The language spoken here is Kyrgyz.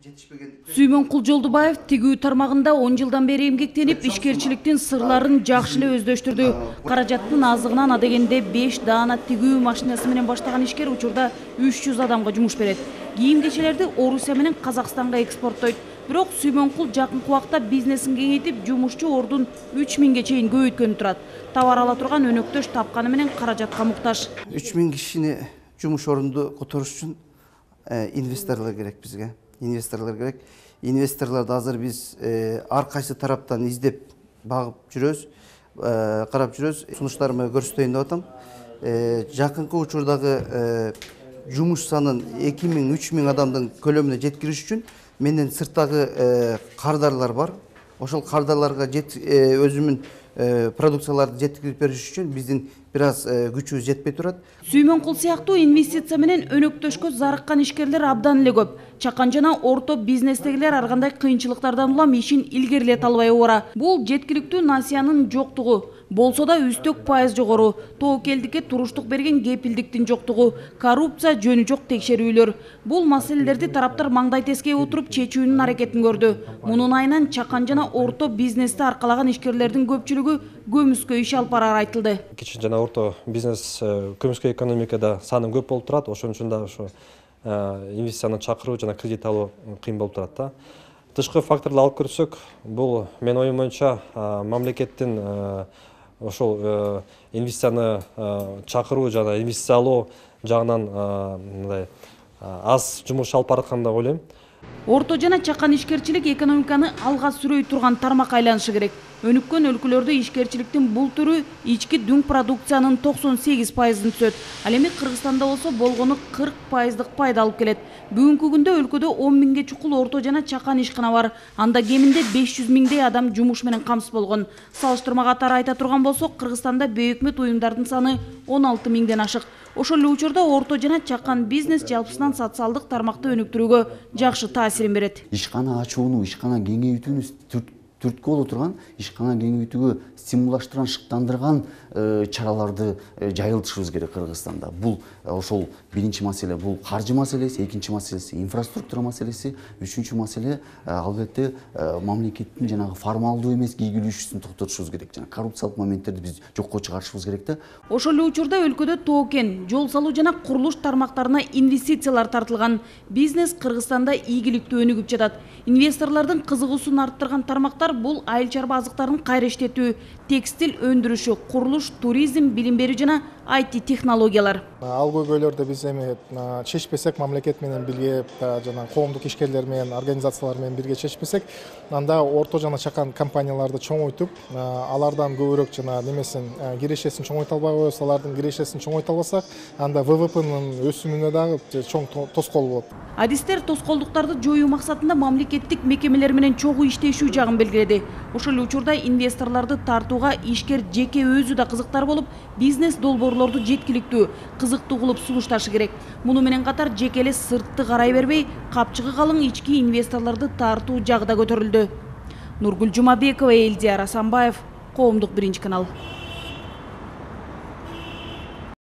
Сүймөнкул Жолдубаев тигүү тармагында 10 жылдан бери эмгектенип, ишкерчиликтин сырларын жакшы эле өздөштүрдү. Каражаттын азыгынан адегенде 5 даана тигүү машинасы менен баштаган ишкер учурда 300 адамга жумуш берет. Кийим-кечелерди Орусия менен Казакстанга экспорттойт. Бирок Сүймөнкул жакынкы убакта бизнесин кеңейтип, жумушчу ордун 3000ге чейин көбөйткөнү турат. Товар ала турган өнөктөш тапканы менен каражатка муктаж. 3000 кишини жумуш орунду которуш үчүн инвесторлор керек бизге. Инвесторлар керек. Инвесторларды азыр биз ар кайсы тараптан издеп, багып жүрөбүз, карап жүрөбүз. Сунуштарымды көрсөтөйүн деп атам. Жакынкы учурдагы жумуш санын 2000-3000 адамдын көлөмүнө жеткириш үчүн менден сырттагы кардарлар бар. Ошол кардарларга өзүмүн продукцияларды жеткирип бериш үчүн биздин бир аз күчүбүз жетпей турат. Сүймөнкул сыяктуу инвестиция менен өнөктөшкө зарыккан ишкерлер абдан эле көп. Чакан жана орто бизнестегилер ар кандай кыйынчылыктардан улам ишин илгерилете албай ора. Бул жеткиликтүү насыянын жоктугу. Болсо да үстөк пайыз жогору, тоокелдикке туруштук берген кепилдиктин жоктугу, коррупция жөнү жок текшерүүлөр. Бул маселелерди тараптар маңдай тескей отуруп чечүүнүн аракетин көрдү. Мунун айынан чакан жана орто бизнести аркалаган ишкерлердин көпчүлүгү көмүскө иш алып барары айтылды. Кичи жана орто бизнес көмүскө экономикада саны көп болуп турат. Ошон үчүн да ошо инвестицияны чакыруу жана кредит алуу кыйын болуп турат да. Тышкы факторду алып көрсөк, бул менин оюм боюнча мамлекеттин ошол инвестицияны чакыруу жана инвестиция алуу жагынан мындай аз жумуш алып бараткан деп ойлойм. Орто жана чакан ишкерчилик экономиканы алга сүрөй турган тармак айланышы керек. Өнүккөн өлкөлөрдө ишкерчиликтин бул түрү ички дүң продукциянын 98%-ын түзөт. Ал эми Кыргызстанда болсо болгону 40%-дык пайда алып келет. Бүгүнкү күндө өлкөдө 10 миңге чукул орто жана чакан ишкана бар. Анда кеминде 500 миңдей адам жумуш менен камсыз болгон. Салыштырма катары айта турган болсок, Кыргызстанда бейөкмөт уюмдардын саны 16 миңден ашык. Ошол эле учурда орто жана чакан бизнес жалпысынан социалдык тармакты өнүктүрүүгө жакшы таасирин берет. Ишкана ачууну, ишкана кеңейтүүнү түрткү боло турган, ишкана кеңейтүүгө стимулдаштырган, шыктандырган чараларды жайылтышыбыз керек Кыргызстанда. Бул ошол биринчи маселе, бул каржы маселеси, экинчи маселеси инфраструктура маселеси, үчүнчү маселе албетте мамлекеттин жанагы формалдуу эмес ийгилишүүсүн токтотушубуз керек. Жана коррупциялык моменттерди биз жокко чыгарышыбыз керек да. Ошол эле учурда өлкөдө тоокен, жол салуу жана курулуш тармактарына инвестициялар тартылган. Бизнес Кыргызстанда ийгиликтүү өнүгүп жатат. Инвесторлордун кызыгуусун арттырган тармактар бул айыл чарба азыктарын кайра иштетүү, текстил өндүрүшү, курулуш, туризм, билим берүү жана IT технологиялар. Ал көйгөйлөрдү биз эми чечпесек, мамлекет менен бирге жана коомдук ишкерлер менен, организациялар менен бирге чечпесек, анда орто жана чакан компанияларды чоңойтуп, алардан көбүрөөк жана немесин кирешесин чоңойто албай коебуз, алардын кирешесин чоңойто албасак, анда ВВПнын өсүмүнө дагы чоң тоскоол болот. Адистер тоскоолдуктарды жоюу максатында мамлекеттик мекемелер менен чогуу иштешүү жагын белгиледи. Ошол эле учурда инвесторлорду тартууга ишкер жеке өзү да кызыктар болуп, бизнес долбоорлорду жеткиликтүү, кызыктуу кылып сунушташы керек. Муну менен катар жеке эле сыртты карай бербей, капчыгы калың ички инвесторлорду тартуу жагы да көтөрүлдү. Нургүл Жумабекова, Элдияр Асанбаев, Коомдук биринчи канал.